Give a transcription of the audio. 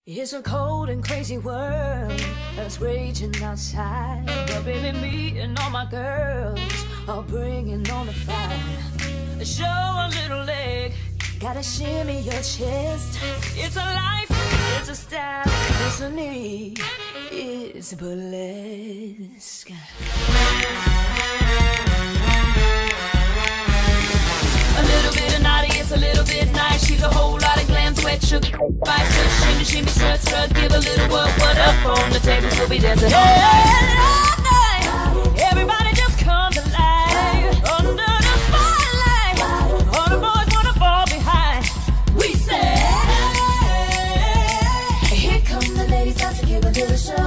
It's a cold and crazy world that's raging outside, but baby, me and all my girls are bringing on the fire. Show a little leg, gotta shimmy your chest. It's a life, it's a style, it's a need, it's burlesque. A little bit of naughty, it's a little bit nice. She's a whole lot of glam, sweat, sugar, spice, twist, shimmy, shimmy, strut, strut. Give a little what up on the table, we'll be dancing. Hey, everybody just come to life under the spotlight. All the boys wanna fall behind. We say, here come the ladies, got to give a little show.